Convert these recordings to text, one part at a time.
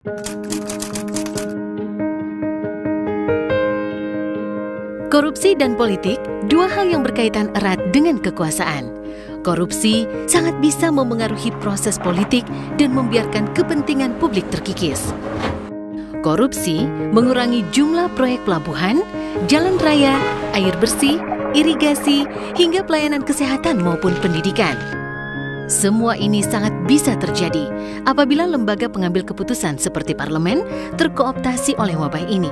Korupsi dan politik, dua hal yang berkaitan erat dengan kekuasaan. Korupsi sangat bisa memengaruhi proses politik dan membiarkan kepentingan publik terkikis. Korupsi mengurangi jumlah proyek pelabuhan, jalan raya, air bersih, irigasi, hingga pelayanan kesehatan maupun pendidikan. Semua ini sangat bisa terjadi apabila lembaga pengambil keputusan seperti parlemen terkooptasi oleh wabah ini.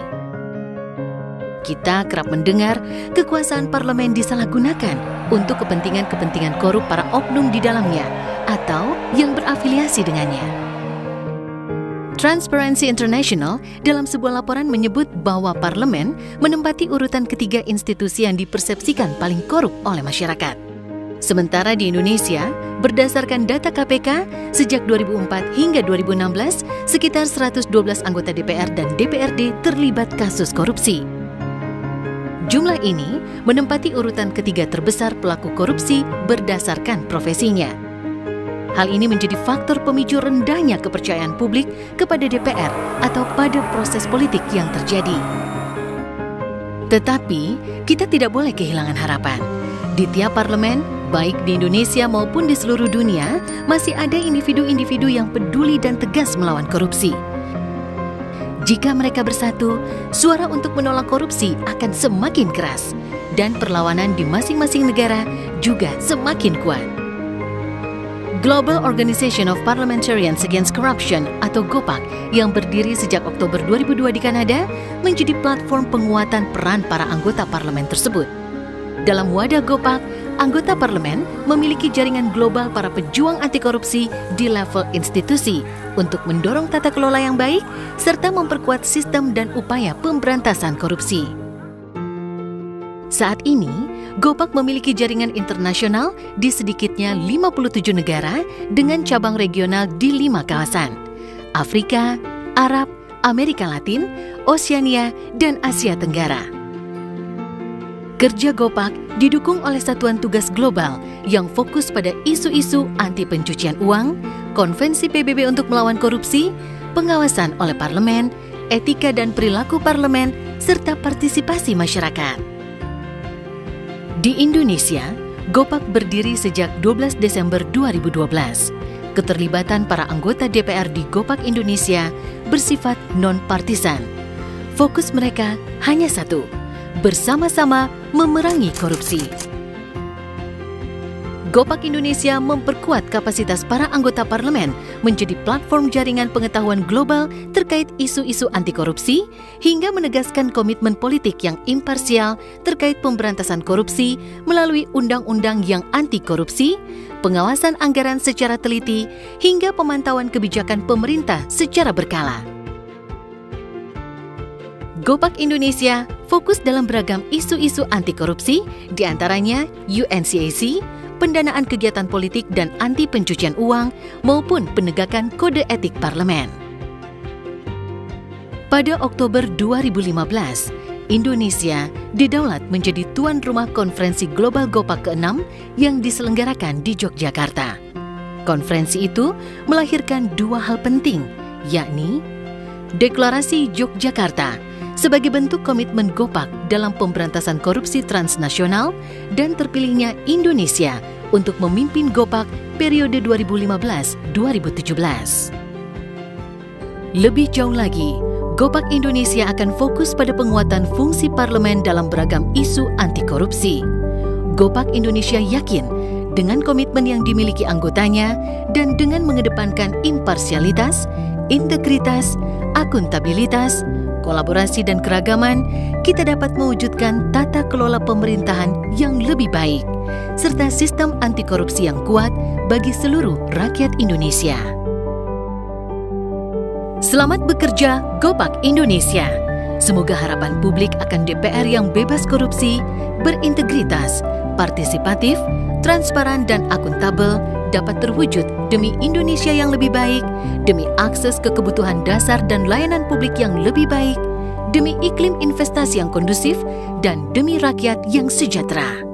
Kita kerap mendengar kekuasaan parlemen disalahgunakan untuk kepentingan-kepentingan korup para oknum di dalamnya atau yang berafiliasi dengannya. Transparency International dalam sebuah laporan menyebut bahwa parlemen menempati urutan ketiga institusi yang dipersepsikan paling korup oleh masyarakat. Sementara di Indonesia, berdasarkan data KPK, sejak 2004 hingga 2016, sekitar 112 anggota DPR dan DPRD terlibat kasus korupsi. Jumlah ini menempati urutan ketiga terbesar pelaku korupsi berdasarkan profesinya. Hal ini menjadi faktor pemicu rendahnya kepercayaan publik kepada DPR atau pada proses politik yang terjadi. Tetapi, kita tidak boleh kehilangan harapan. Di tiap parlemen, baik di Indonesia maupun di seluruh dunia, masih ada individu-individu yang peduli dan tegas melawan korupsi. Jika mereka bersatu, suara untuk menolak korupsi akan semakin keras dan perlawanan di masing-masing negara juga semakin kuat. Global Organization of Parliamentarians Against Corruption atau GOPAC yang berdiri sejak Oktober 2002 di Kanada menjadi platform penguatan peran para anggota parlemen tersebut. Dalam wadah GOPAC, anggota parlemen memiliki jaringan global para pejuang anti korupsi di level institusi untuk mendorong tata kelola yang baik serta memperkuat sistem dan upaya pemberantasan korupsi. Saat ini, GOPAC memiliki jaringan internasional di sedikitnya 57 negara dengan cabang regional di 5 kawasan: Afrika, Arab, Amerika Latin, Oseania, dan Asia Tenggara. Kerja GOPAC didukung oleh Satuan Tugas Global yang fokus pada isu-isu anti pencucian uang, Konvensi PBB untuk melawan korupsi, pengawasan oleh parlemen, etika dan perilaku parlemen, serta partisipasi masyarakat. Di Indonesia, GOPAC berdiri sejak 12 Desember 2012. Keterlibatan para anggota DPR di GOPAC Indonesia bersifat non-partisan. Fokus mereka hanya satu: bersama-sama memerangi korupsi. GOPAC Indonesia memperkuat kapasitas para anggota parlemen menjadi platform jaringan pengetahuan global terkait isu-isu anti korupsi hingga menegaskan komitmen politik yang imparsial terkait pemberantasan korupsi melalui undang-undang yang anti korupsi, pengawasan anggaran secara teliti, hingga pemantauan kebijakan pemerintah secara berkala. GOPAC Indonesia fokus dalam beragam isu-isu anti korupsi, diantaranya UNCAC, pendanaan kegiatan politik dan anti pencucian uang, maupun penegakan kode etik parlemen. Pada Oktober 2015, Indonesia didaulat menjadi tuan rumah konferensi global GOPAC ke-6 yang diselenggarakan di Yogyakarta. Konferensi itu melahirkan dua hal penting, yakni Deklarasi Yogyakarta sebagai bentuk komitmen GOPAC dalam pemberantasan korupsi transnasional dan terpilihnya Indonesia untuk memimpin GOPAC periode 2015-2017. Lebih jauh lagi, GOPAC Indonesia akan fokus pada penguatan fungsi parlemen dalam beragam isu anti korupsi. GOPAC Indonesia yakin dengan komitmen yang dimiliki anggotanya dan dengan mengedepankan imparsialitas, integritas, akuntabilitas, kolaborasi dan keragaman, kita dapat mewujudkan tata kelola pemerintahan yang lebih baik, serta sistem anti korupsi yang kuat bagi seluruh rakyat Indonesia. Selamat bekerja, GOPAC Indonesia. Semoga harapan publik akan DPR yang bebas korupsi, berintegritas, partisipatif, transparan dan akuntabel dapat terwujud demi Indonesia yang lebih baik, demi akses ke kebutuhan dasar dan layanan publik yang lebih baik, demi iklim investasi yang kondusif, dan demi rakyat yang sejahtera.